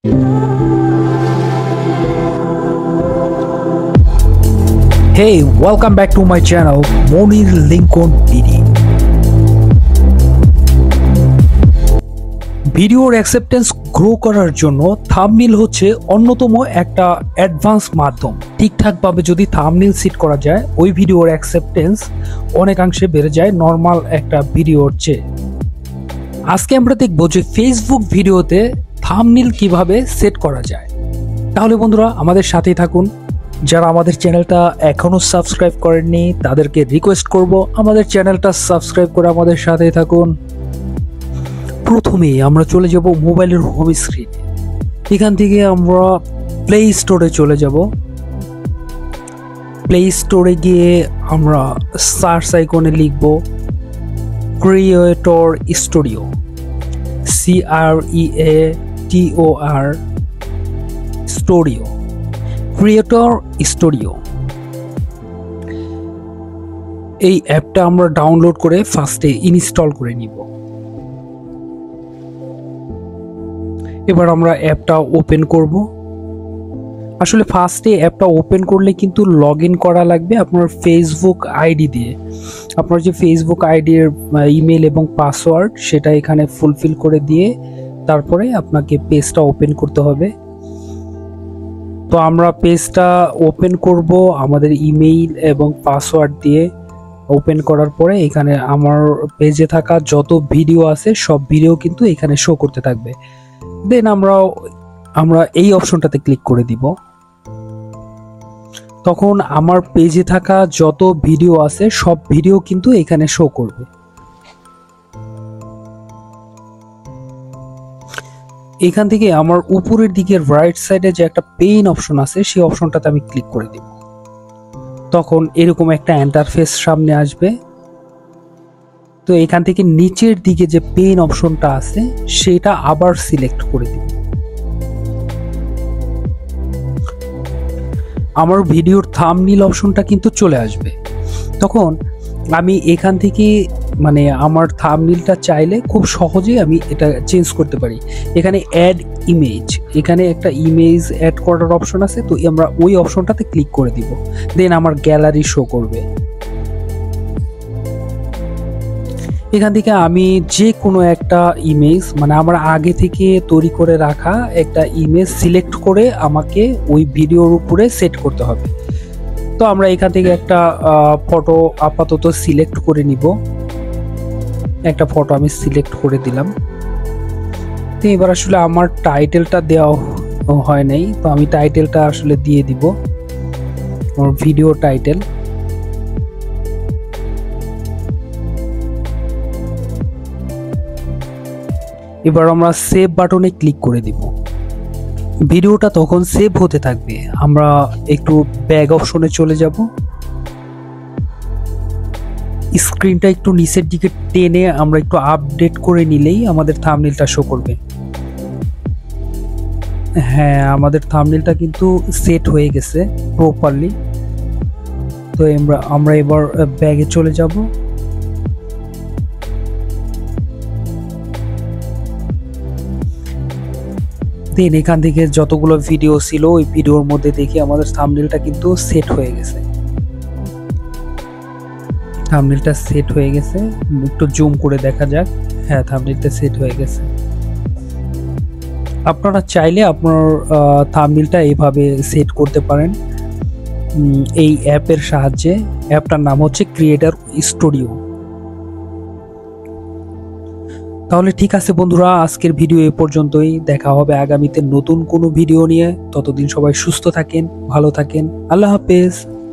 Hey, welcome back to my channel Monir Lincoln BD. ভিডিওর acceptance grow করার জন্য thumbnail হচ্ছে অন্যতম একটা অ্যাডভান্স মাধ্যম। ঠিকঠাকভাবে যদি থাম্বনেল সেট করা যায়, ওই ভিডিওর অ্যাকসেপ্টেন্স অনেকাংশে বেড়ে যায় নর্মাল একটা ভিডিওর চেয়ে। আজকে আমরা দেখব যে ফেসবুক ভিডিওতে থাম্বনেল কিভাবে সেট করা যায়। তাহলে বন্ধুরা আমাদের সাথেই থাকুন। যারা আমাদের চ্যানেলটা এখনো সাবস্ক্রাইব করেননি তাদেরকে রিকোয়েস্ট করব আমাদের চ্যানেলটা সাবস্ক্রাইব করে আমাদের সাথেই থাকুন। প্রথমেই আমরা চলে যাব মোবাইলের হোম স্ক্রিনে। এখান থেকে আমরা প্লে স্টোরে চলে যাব। প্লে স্টোরে গিয়ে আমরা সার্চ আইকনে লিখব creator studio, CREATOR studio, creator studio. এই অ্যাপটা আমরা ডাউনলোড করে ফার্স্টে ইনস্টল করে নিব। এবার আমরা অ্যাপটা ওপেন করব। আসলে ফার্স্টে অ্যাপটা ওপেন করলে কিন্তু লগ ইন করা লাগবে আপনার ফেসবুক আইডি দিয়ে। আপনার যে ফেসবুক আইডির ইমেল এবং পাসওয়ার্ড সেটা এখানে ফুলফিল করে দিয়ে তারপরে আপনাকে পেজটা ওপেন করতে হবে। তো আমরা পেজটা ওপেন করব আমাদের ইমেইল এবং পাসওয়ার্ড দিয়ে। ওপেন করার পরে এখানে আমার পেজে থাকা যত ভিডিও আছে সব ভিডিও কিন্তু এখানে শো করতে থাকবে। দেন আমরা এই অপশনটাতে ক্লিক করে দিব। তখন আমার পেজে থাকা যত ভিডিও আছে সব ভিডিও কিন্তু এখানে শো করবে। এখান থেকে আমার উপরের দিকের রাইট সাইডে যে একটা পেইন অপশন আছে সেই অপশনটাতে আমি ক্লিক করে দিব। তখন এরকম একটা ইন্টারফেস সামনে আসবে। তো এখান থেকে নিচের দিকে যে পেইন অপশনটা আছে সেটা আবার সিলেক্ট করে দিব। আমার ভিডিওর থাম্বনেল অপশনটা কিন্তু চলে আসবে। তখন আমি এখান থেকে আমার থাম্বনেলটা চাইলে খুব সহজেই আমি এটা চেঞ্জ করতে পারি। এখানে অ্যাড ইমেজ, এখানে একটা ইমেজ অ্যাড করার অপশন আছে। তো আমরা ওই অপশনটাতে ক্লিক করে দিব। দেন আমার গ্যালারি শো করবে। এখান থেকে আমি যে কোনো একটা ইমেজ আমার আগে থেকে তৈরি করে রাখা একটা ইমেজ সিলেক্ট করে আমাকে ওই ভিডিওর উপরে সেট করতে হবে। তো আমরা এখান থেকে একটা ফটো আপাতত সিলেক্ট করে নিব। একটা ফটো আমি সিলেক্ট করে দিলাম। তো এবার আসলে আমার টাইটেলটা দেওয়া হয় নাই, তো আমি টাইটেলটা আসলে দিয়ে দিব, আমার ভিডিও টাইটেল। এবার আমরা সেভ বাটনে ক্লিক করে দিব। ভিডিওটা তখন সেভ হতে থাকবে। আমরা একটু ব্যাক অপশনে চলে যাব। স্ক্রিনটা একটু নিচের দিকে টেনে আমরা একটু আপডেট করে নিলেই আমাদের থাম্বনেলটা শো করবে। হ্যাঁ, আমাদের থাম্বনেলটা কিন্তু সেট হয়ে গেছে প্রপারলি। তো আমরা এবার ব্যাগে চলে যাব। দেন এখান থেকে যতগুলো ভিডিও ছিল ওই ভিডিওর মধ্যে দেখি আমাদের থাম্বনেলটা কিন্তু সেট হয়ে গেছে। থাম্বনেলটা সেট হয়ে গেছে, একটু জুম করে দেখা যাক। হ্যাঁ, থাম্বনেলটা সেট হয়ে গেছে। আপনারা চাইলে আপনার থাম্বনেলটা এইভাবে সেট করতে পারেন এই অ্যাপের সাহায্যে। অ্যাপটার নাম হচ্ছে ক্রিয়েটর স্টুডিও। তাহলে ঠিক আছে বন্ধুরা, আজকের ভিডিও এ পর্যন্তই। দেখা হবে আগামীতে নতুন কোনো ভিডিও নিয়ে। ততদিন সবাই সুস্থ থাকেন, ভালো থাকেন। আল্লাহ হাফেজ।